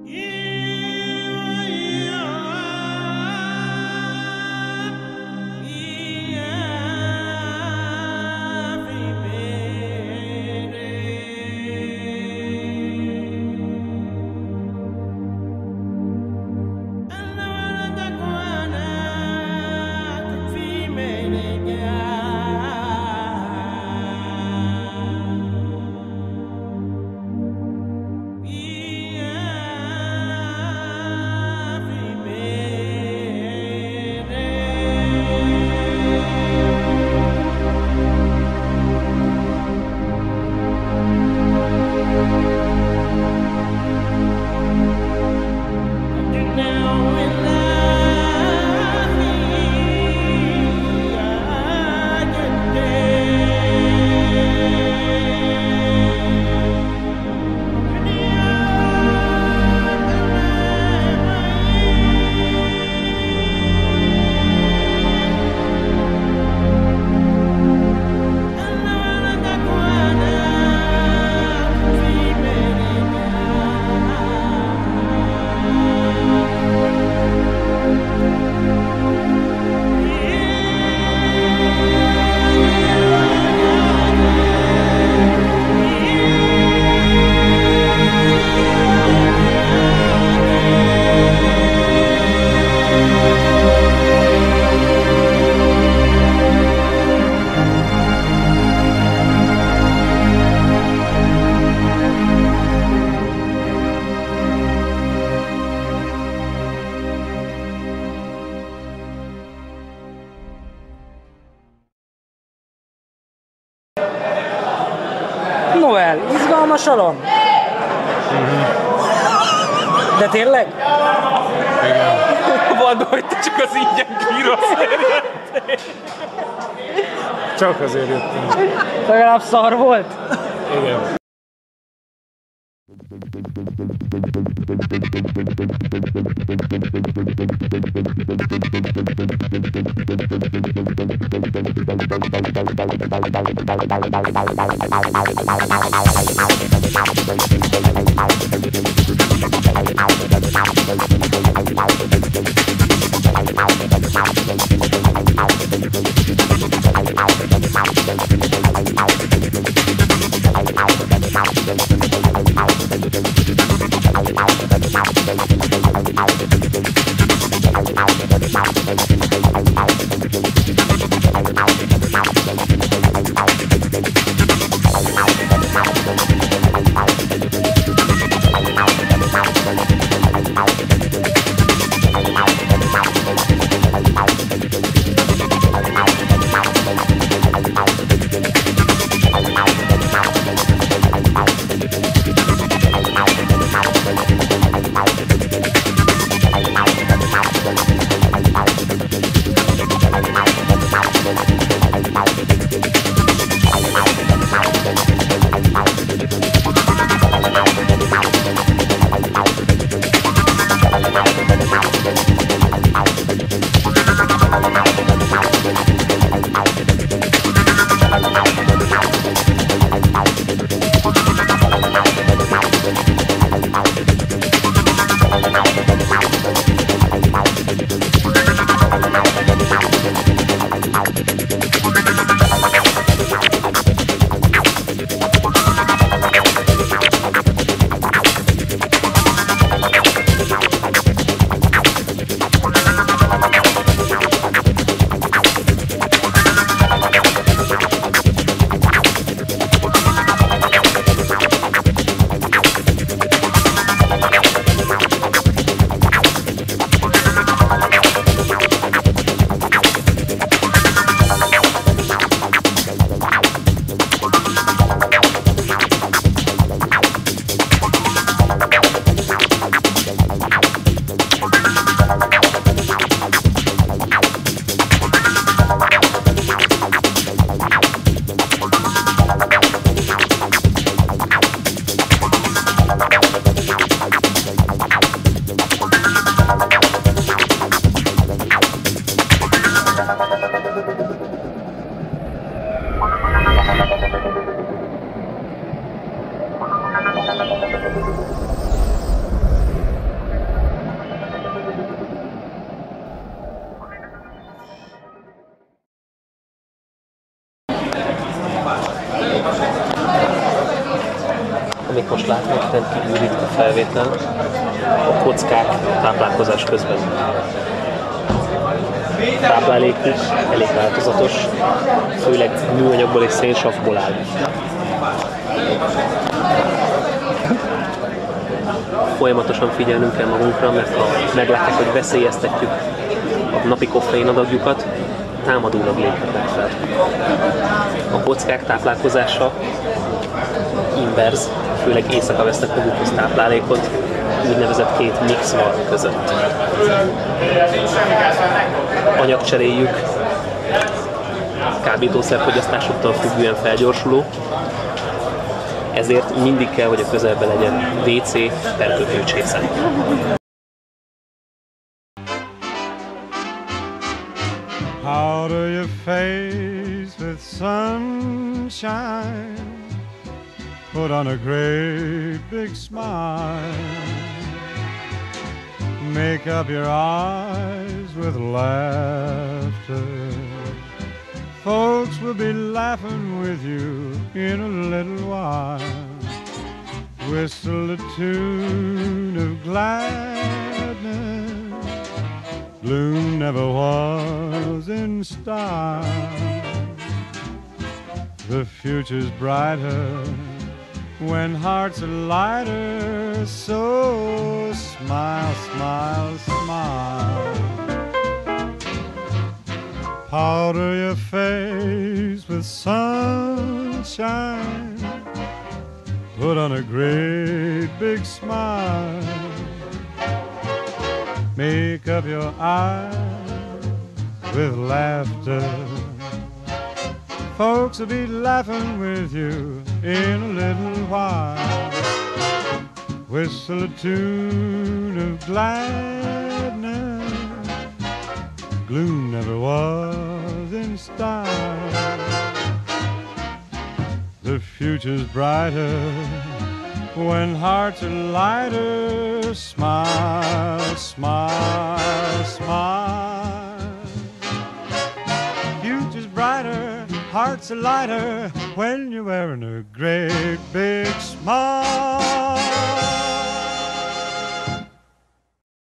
Noel, izgalmas alom? De tényleg? Igen. Van, hogy te csak az ingyen kíroszért jöttél. Csak azért jöttünk. Legalább szar volt? Igen. felvétel. A kockák táplálkozás közben. Táplálékuk elég változatos, főleg műanyagból és szénsavból áll. Folyamatosan figyelnünk kell magunkra, mert ha meglátják, hogy veszélyeztetjük a napi koffein adagjukat, támadólag léphetnek fel. A kockák táplálkozása inverz, főleg éjszaka vesznek magukhoz táplálékot, úgynevezett két mixval között. Anyagcseréjük kábítószerfogyasztásuktól függően felgyorsuló, ezért mindig kell, hogy a közelben legyen WC per kötőcsésze. Powder your face with sunshine, put on a great big smile, make up your eyes with laughter. Folks will be laughing with you in a little while. Whistle a tune of gladness, gloom never was in style. The future's brighter when hearts are lighter, so smile, smile, smile. Powder your face with sunshine, put on a great big smile, make up your eyes with laughter. Folks will be laughing with you in a little while. Whistle a tune of gladness, gloom never was in style. The future's brighter when hearts are lighter. Smile, smile, smile. Future's brighter, hearts are lighter when you're wearing a great big smile.